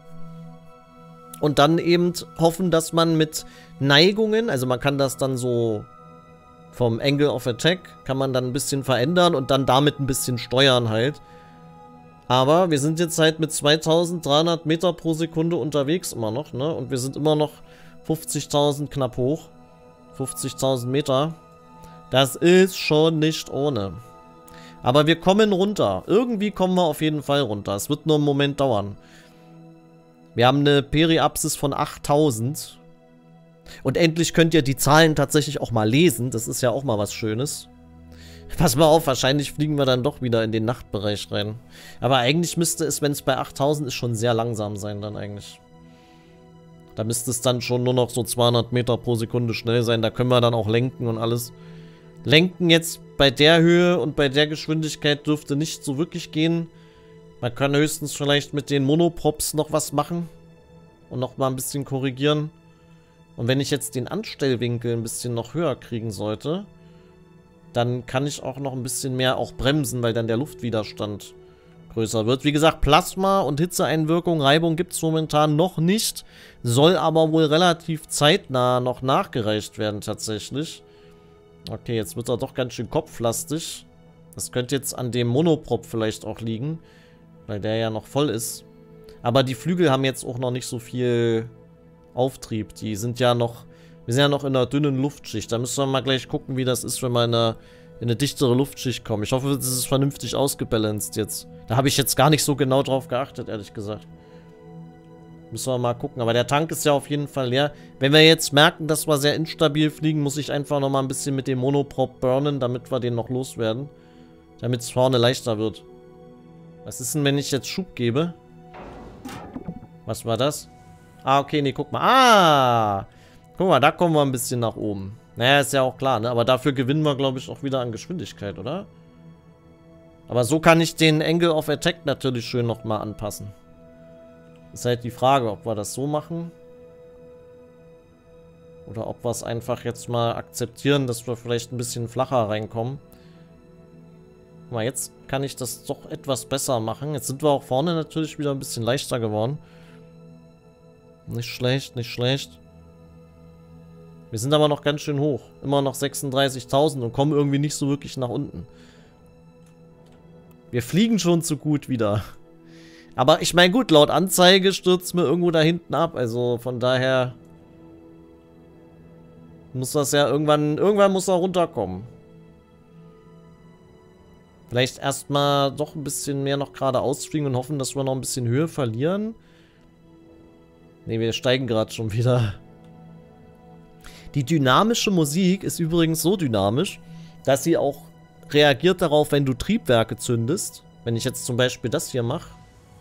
Und dann eben hoffen, dass man mit Neigungen, also man kann das dann so vom Angle of Attack, kann man dann ein bisschen verändern und dann damit ein bisschen steuern halt. Aber wir sind jetzt halt mit 2300 Meter pro Sekunde unterwegs immer noch, ne? Und wir sind immer noch 50.000 knapp hoch. 50.000 Meter. Das ist schon nicht ohne. Aber wir kommen runter. Irgendwie kommen wir auf jeden Fall runter. Es wird nur einen Moment dauern. Wir haben eine Periapsis von 8000. Und endlich könnt ihr die Zahlen tatsächlich auch mal lesen. Das ist ja auch mal was Schönes. Pass mal auf, wahrscheinlich fliegen wir dann doch wieder in den Nachtbereich rein. Aber eigentlich müsste es, wenn es bei 8000 ist, schon sehr langsam sein dann eigentlich. Da müsste es dann schon nur noch so 200 Meter pro Sekunde schnell sein. Da können wir dann auch lenken und alles. Lenken jetzt bei der Höhe und bei der Geschwindigkeit dürfte nicht so wirklich gehen. Man kann höchstens vielleicht mit den Monoprops noch was machen. Und noch mal ein bisschen korrigieren. Und wenn ich jetzt den Anstellwinkel ein bisschen noch höher kriegen sollte, dann kann ich auch noch ein bisschen mehr auch bremsen, weil dann der Luftwiderstand größer wird. Wie gesagt, Plasma und Hitzeeinwirkung, Reibung gibt es momentan noch nicht. Soll aber wohl relativ zeitnah noch nachgereicht werden tatsächlich. Okay, jetzt wird er doch ganz schön kopflastig. Das könnte jetzt an dem Monoprop vielleicht auch liegen, weil der ja noch voll ist. Aber die Flügel haben jetzt auch noch nicht so viel Auftrieb. Die sind ja noch... Wir sind ja noch in einer dünnen Luftschicht. Da müssen wir mal gleich gucken, wie das ist, wenn wir in eine dichtere Luftschicht kommen. Ich hoffe, das ist vernünftig ausgebalanced jetzt. Da habe ich jetzt gar nicht so genau drauf geachtet, ehrlich gesagt. Müssen wir mal gucken. Aber der Tank ist ja auf jeden Fall leer. Wenn wir jetzt merken, dass wir sehr instabil fliegen, muss ich einfach noch mal ein bisschen mit dem Monoprop burnen, damit wir den noch loswerden. Damit es vorne leichter wird. Was ist denn, wenn ich jetzt Schub gebe? Was war das? Ah, okay, nee, guck mal. Ah! Guck mal, da kommen wir ein bisschen nach oben. Naja, ist ja auch klar, ne? Aber dafür gewinnen wir, glaube ich, auch wieder an Geschwindigkeit, oder? Aber so kann ich den Angle of Attack natürlich schön nochmal anpassen. Ist halt die Frage, ob wir das so machen. Oder ob wir es einfach jetzt mal akzeptieren, dass wir vielleicht ein bisschen flacher reinkommen. Guck mal, jetzt kann ich das doch etwas besser machen. Jetzt sind wir auch vorne natürlich wieder ein bisschen leichter geworden. Nicht schlecht, nicht schlecht. Wir sind aber noch ganz schön hoch. Immer noch 36.000 und kommen irgendwie nicht so wirklich nach unten. Wir fliegen schon zu gut wieder. Aber ich meine, gut, laut Anzeige stürzt mir irgendwo da hinten ab. Also von daher muss das ja irgendwann muss er runterkommen. Vielleicht erstmal doch ein bisschen mehr noch geradeaus fliegen und hoffen, dass wir noch ein bisschen Höhe verlieren. Ne, wir steigen gerade schon wieder. Die dynamische Musik ist übrigens so dynamisch, dass sie auch reagiert darauf, wenn du Triebwerke zündest. Wenn ich jetzt zum Beispiel das hier mache.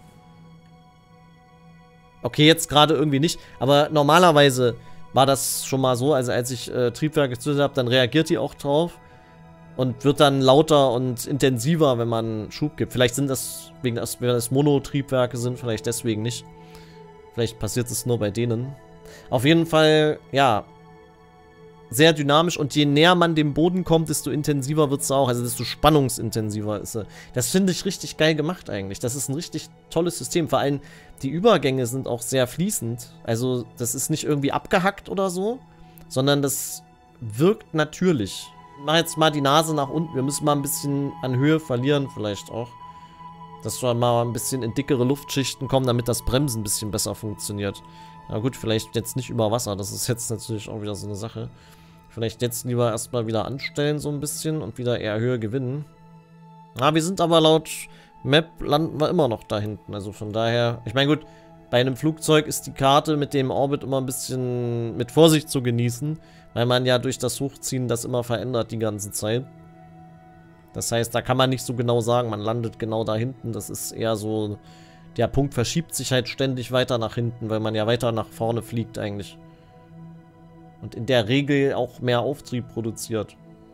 Okay, jetzt gerade irgendwie nicht. Aber normalerweise war das schon mal so. Also als ich Triebwerke gezündet habe, dann reagiert die auch drauf. Und wird dann lauter und intensiver, wenn man Schub gibt. Vielleicht sind das, wenn das Mono-Triebwerke sind, vielleicht deswegen nicht. Vielleicht passiert es nur bei denen. Auf jeden Fall, ja, sehr dynamisch. Und je näher man dem Boden kommt, desto intensiver wird es auch. Also desto spannungsintensiver ist sie. Das finde ich richtig geil gemacht eigentlich. Das ist ein richtig tolles System. Vor allem die Übergänge sind auch sehr fließend. Also das ist nicht irgendwie abgehackt oder so, sondern das wirkt natürlich. Ich mache jetzt mal die Nase nach unten. Wir müssen mal ein bisschen an Höhe verlieren vielleicht auch. Dass wir mal ein bisschen in dickere Luftschichten kommen, damit das Bremsen ein bisschen besser funktioniert. Na gut, vielleicht jetzt nicht über Wasser. Das ist jetzt natürlich auch wieder so eine Sache. Vielleicht jetzt lieber erstmal wieder anstellen so ein bisschen und wieder eher Höhe gewinnen. Na, wir sind aber laut Map landen wir immer noch da hinten. Also von daher, ich meine gut, bei einem Flugzeug ist die Karte mit dem Orbit immer ein bisschen mit Vorsicht zu genießen. Weil man ja durch das Hochziehen das immer verändert die ganze Zeit. Das heißt, da kann man nicht so genau sagen, man landet genau da hinten. Das ist eher so, der Punkt verschiebt sich halt ständig weiter nach hinten, weil man ja weiter nach vorne fliegt eigentlich. Und in der Regel auch mehr Auftrieb produziert.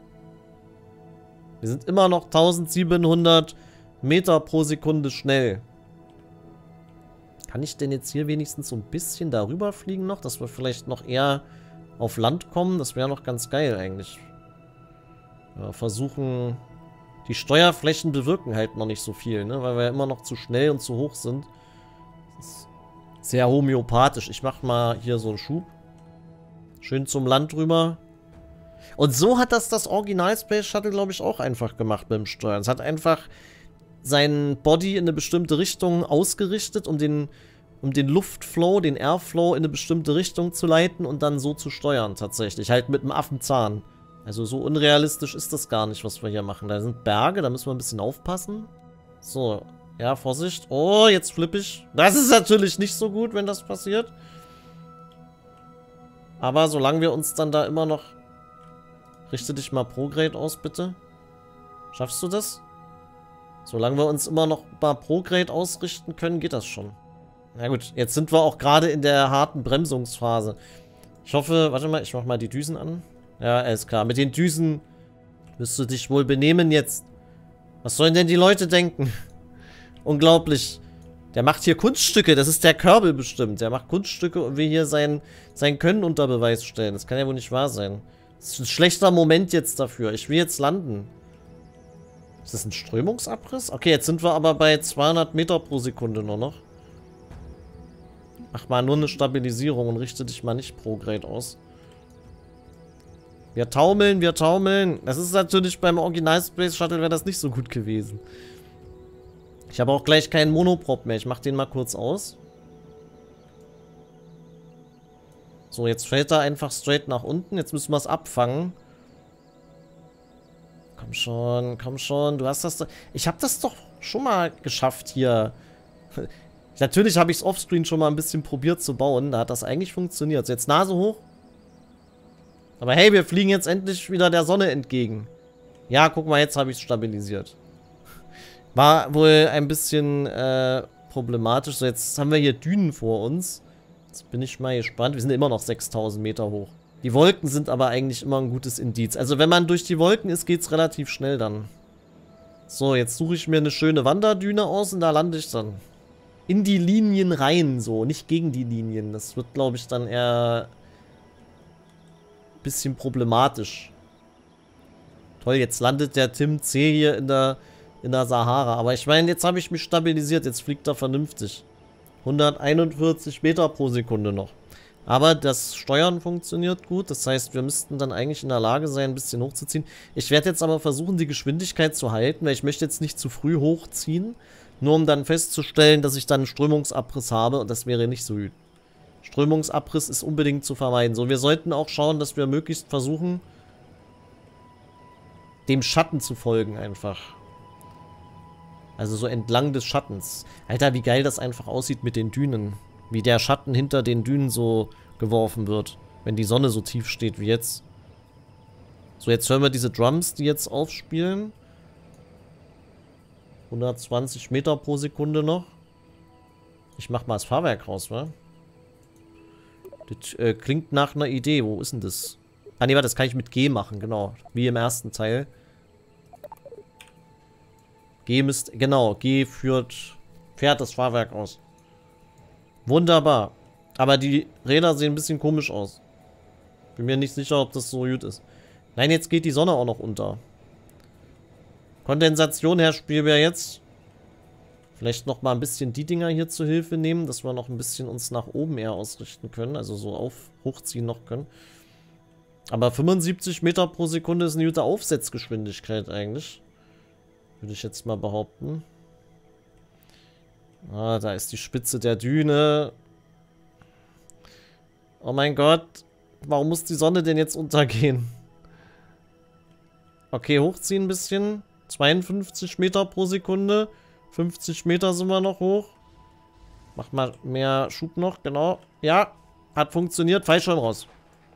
Wir sind immer noch 1700 Meter pro Sekunde schnell. Kann ich denn jetzt hier wenigstens so ein bisschen darüber fliegen noch, dass wir vielleicht noch eher auf Land kommen? Das wäre noch ganz geil eigentlich. Ja, versuchen... Die Steuerflächen bewirken halt noch nicht so viel, ne? Weil wir ja immer noch zu schnell und zu hoch sind. Das ist sehr homöopathisch. Ich mach mal hier so einen Schub. Schön zum Land rüber. Und so hat das Original Space Shuttle, glaube ich, auch einfach gemacht mit dem Steuern. Es hat einfach seinen Body in eine bestimmte Richtung ausgerichtet, um den Luftflow, den Airflow in eine bestimmte Richtung zu leiten und dann so zu steuern tatsächlich. Halt mit einem Affenzahn. Also so unrealistisch ist das gar nicht, was wir hier machen. Da sind Berge, da müssen wir ein bisschen aufpassen. So, ja, Vorsicht. Oh, jetzt flippe ich. Das ist natürlich nicht so gut, wenn das passiert. Aber solange wir uns dann da immer noch... Richte dich mal Prograde aus, bitte. Schaffst du das? Solange wir uns immer noch mal Prograde ausrichten können, geht das schon. Na gut, jetzt sind wir auch gerade in der harten Bremsungsphase. Ich hoffe, warte mal, ich mach mal die Düsen an. Ja, alles klar. Mit den Düsen wirst du dich wohl benehmen jetzt. Was sollen denn die Leute denken? Unglaublich. Der macht hier Kunststücke. Das ist der Kerbal bestimmt. Der macht Kunststücke und will hier sein Können unter Beweis stellen. Das kann ja wohl nicht wahr sein. Das ist ein schlechter Moment jetzt dafür. Ich will jetzt landen. Ist das ein Strömungsabriss? Okay, jetzt sind wir aber bei 200 Meter pro Sekunde nur noch. Mach mal nur eine Stabilisierung und richte dich mal nicht Prograde aus. Wir taumeln, wir taumeln. Das ist natürlich beim Original Space Shuttle wäre das nicht so gut gewesen. Ich habe auch gleich keinen Monoprop mehr. Ich mache den mal kurz aus. So, jetzt fällt er einfach straight nach unten. Jetzt müssen wir es abfangen. Komm schon, komm schon. Du hast das... Ich habe das doch schon mal geschafft hier. Natürlich habe ich es offscreen schon mal ein bisschen probiert zu bauen. Da hat das eigentlich funktioniert. So, jetzt Nase hoch. Aber hey, wir fliegen jetzt endlich wieder der Sonne entgegen. Ja, guck mal, jetzt habe ich es stabilisiert. War wohl ein bisschen problematisch. So, jetzt haben wir hier Dünen vor uns. Jetzt bin ich mal gespannt. Wir sind immer noch 6000 Meter hoch. Die Wolken sind aber eigentlich immer ein gutes Indiz. Also wenn man durch die Wolken ist, geht es relativ schnell dann. So, jetzt suche ich mir eine schöne Wanderdüne aus und da lande ich dann. In die Linien rein, so. Nicht gegen die Linien. Das wird, glaube ich, dann eher... bisschen problematisch. Toll, jetzt landet der Tim C hier in der Sahara. Aber ich meine, jetzt habe ich mich stabilisiert. Jetzt fliegt er vernünftig. 141 Meter pro Sekunde noch. Aber das Steuern funktioniert gut. Das heißt, wir müssten dann eigentlich in der Lage sein, ein bisschen hochzuziehen. Ich werde jetzt aber versuchen, die Geschwindigkeit zu halten, weil ich möchte jetzt nicht zu früh hochziehen. Nur um dann festzustellen, dass ich dann einen Strömungsabriss habe. Und das wäre nicht so gut. Strömungsabriss ist unbedingt zu vermeiden. So, wir sollten auch schauen, dass wir möglichst versuchen, dem Schatten zu folgen einfach. Also so entlang des Schattens. Alter, wie geil das einfach aussieht mit den Dünen. Wie der Schatten hinter den Dünen so geworfen wird. Wenn die Sonne so tief steht wie jetzt. So, jetzt hören wir diese Drums, die jetzt aufspielen. 120 Meter pro Sekunde noch. Ich mach mal das Fahrwerk raus, wa? Das klingt nach einer Idee. Wo ist denn das? Ah, ne, warte, das kann ich mit G machen, genau. Wie im ersten Teil. G müsst, genau, G fährt das Fahrwerk aus. Wunderbar. Aber die Räder sehen ein bisschen komisch aus. Bin mir nicht sicher, ob das so gut ist. Nein, jetzt geht die Sonne auch noch unter. Kondensation, Herr Spielbär, jetzt. Vielleicht noch mal ein bisschen die Dinger hier zur Hilfe nehmen, dass wir noch ein bisschen uns nach oben eher ausrichten können. Also so hochziehen noch können. Aber 75 Meter pro Sekunde ist eine gute Aufsetzgeschwindigkeit eigentlich. Würde ich jetzt mal behaupten. Ah, da ist die Spitze der Düne. Oh mein Gott. Warum muss die Sonne denn jetzt untergehen? Okay, hochziehen ein bisschen. 52 Meter pro Sekunde. 50 Meter sind wir noch hoch. Mach mal mehr Schub noch, genau. Ja, hat funktioniert. Fallschirm raus.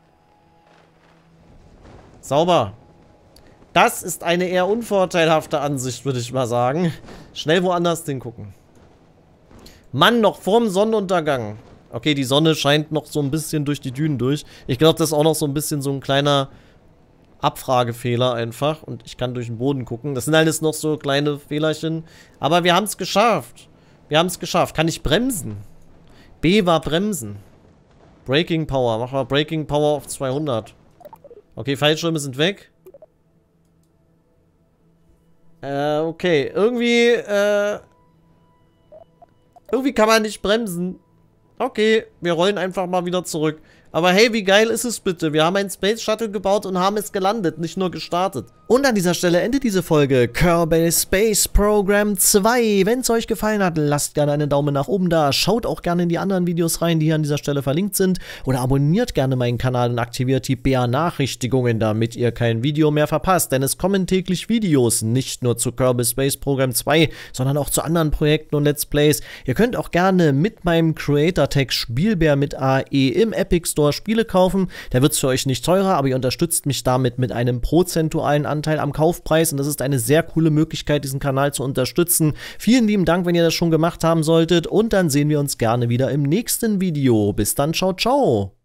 Sauber. Das ist eine eher unvorteilhafte Ansicht, würde ich mal sagen. Schnell woanders hingucken. Mann, noch vorm Sonnenuntergang. Okay, die Sonne scheint noch so ein bisschen durch die Dünen durch. Ich glaube, das ist auch noch so ein bisschen so ein kleiner Abfragefehler einfach. Und ich kann durch den Boden gucken. Das sind alles noch so kleine Fehlerchen. Aber wir haben es geschafft. Wir haben es geschafft. Kann ich bremsen? B war bremsen. Braking Power. Machen wir Braking Power auf 200. Okay, Fallschirme sind weg. Okay. Irgendwie kann man nicht bremsen. Okay, wir rollen einfach mal wieder zurück. Aber hey, wie geil ist es bitte? Wir haben einen Space Shuttle gebaut und haben es gelandet, nicht nur gestartet. Und an dieser Stelle endet diese Folge Kerbal Space Program 2. Wenn es euch gefallen hat, lasst gerne einen Daumen nach oben da. Schaut auch gerne in die anderen Videos rein, die hier an dieser Stelle verlinkt sind. Oder abonniert gerne meinen Kanal und aktiviert die Benachrichtigungen, damit ihr kein Video mehr verpasst. Denn es kommen täglich Videos, nicht nur zu Kerbal Space Program 2, sondern auch zu anderen Projekten und Let's Plays. Ihr könnt auch gerne mit meinem Creator-Tag Spielbär mit AE im Epic Store Spiele kaufen. Der wird es für euch nicht teurer, aber ihr unterstützt mich damit mit einem prozentualen Anteil am Kaufpreis und das ist eine sehr coole Möglichkeit, diesen Kanal zu unterstützen. Vielen lieben Dank, wenn ihr das schon gemacht haben solltet und dann sehen wir uns gerne wieder im nächsten Video. Bis dann, ciao, ciao!